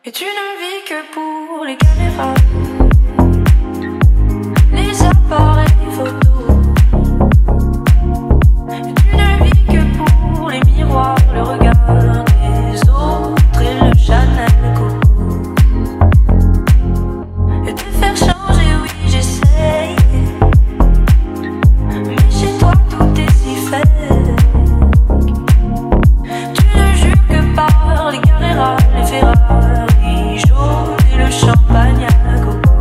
Et tu ne vis que pour les caméras, les appareils photo. Et tu ne vis que pour les miroirs, le regard des autres et le Chanel Coco. Et te faire changer, oui j'essaye, mais chez toi tout est si fake. Tu ne jures que par les Carrera, les Ferrari jaunes et le champagne à coco.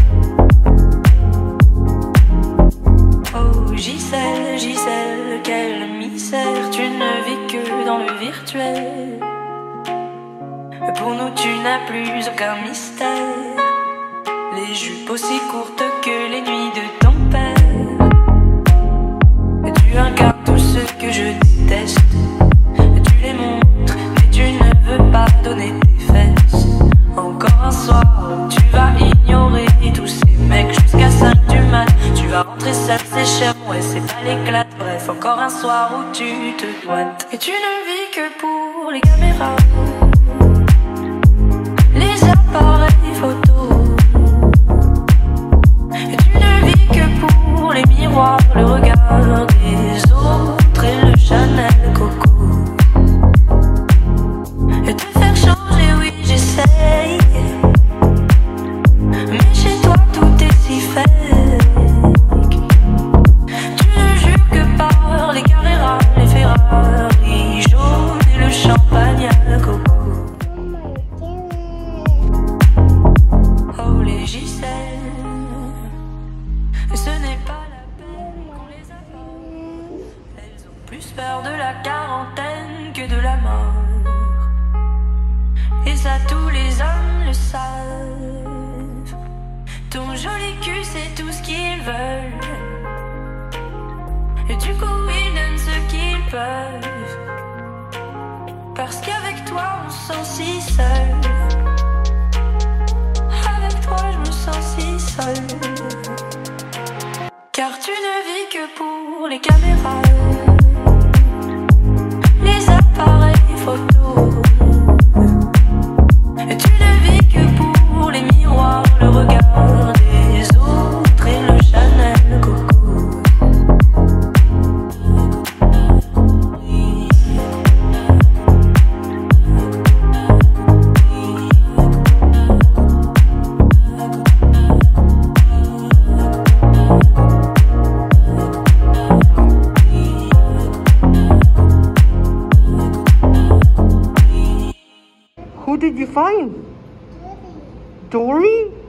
Oh Gisèle, quel misère, tu ne vis que dans le virtuel. Pour nous tu n'as plus aucun mystère, les jupes aussi courtes que les nuits de ton père. Tu incarnes tout ce que je déteste, tu les montres mais tu ne veux pas donner tes fesses. Encore un soir où tu vas ignorer tous ces mecs jusqu'à 5 du mat. Tu vas rentrer seul, c'est cher, ouais c'est pas l'éclat. Bref, encore un soir où tu te doites. Et tu ne vis que pour les caméras, les appareils photo. Et tu ne vis que pour les miroirs, le regard des autres et le Chanel Coco. Et te faire changer, oui j'essaye, mais chez toi tout est si fake. Tu ne jures que par les Carrera, les Ferrari jaunes et le champagne à coco. Oh les Gisèle, ce n'est pas la peine qu'on les affole. Elles ont plus peur de la quarantaine que de la mort. Et ça tous les hommes le savent. Ton joli cul c'est tout ce qu'ils veulent, et du coup ils donnent ce qu'ils peuvent. Parce qu'avec toi on se sent si seul. Avec toi je me sens si seul. Car tu ne vis que pour les caméras, les appareils photo. Et tu ne vis que pour les miroirs, le regard des autres et le Chanel Coco. Who did you find? Dory?